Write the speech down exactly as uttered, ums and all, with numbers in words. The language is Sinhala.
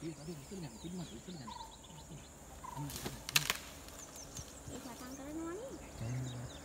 Iya, tadi usul yang itu mah usul yang. ඒ කටන් කරනවනේ.